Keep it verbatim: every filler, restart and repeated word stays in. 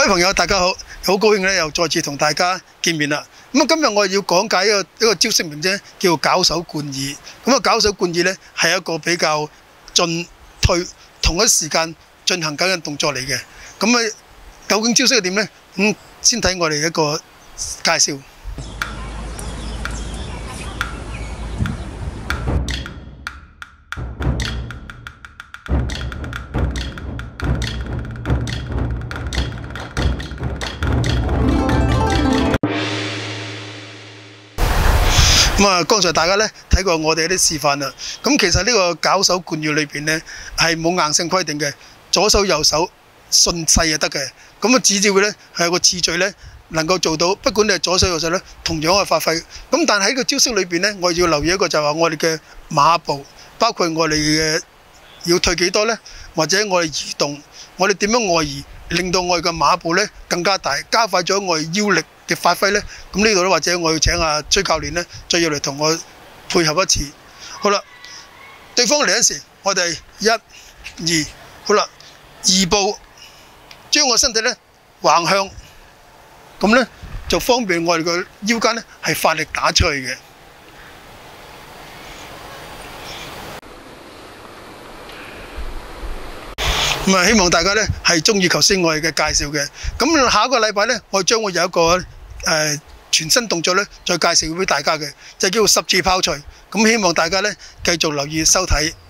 位朋友，大家好，好高興咧，又再次同大家見面啦。咁啊，今日我要講解一個一個招式名稱，叫絞手貫耳。咁啊，絞手貫耳咧係一個比較進退同一時間進行緊嘅動作嚟嘅。咁啊，究竟招式係點咧？咁先睇我哋一個介紹。咁啊，剛才大家咧睇過我哋啲示範啦。咁其實呢個絞手貫耳裏邊咧係冇硬性規定嘅，左手右手順勢就得嘅。咁啊，只要咧係有個次序咧能夠做到，不管你係左手右手咧，同樣嘅發揮。咁但係喺個招式裏邊咧，我要留意一個就係話我哋嘅馬步，包括我哋嘅要退幾多咧，或者我哋移動，我哋點樣外移，令到我哋嘅馬步咧更加大，加快咗我哋腰力嘅發揮咧。咁呢度咧，或者我要請阿崔教練咧，再要嚟同我配合一次。好啦，對方嚟嗰時，我哋一、二，好啦，二步將我身體咧橫向，咁咧就方便我哋個腰間咧係發力打出去嘅。咁啊，希望大家咧係中意頭先我哋嘅介紹嘅。咁下一個禮拜咧，我將會有一個誒、呃、全新動作咧，再介紹俾大家嘅，就叫做十字炮捶。咁希望大家咧繼續留意收睇。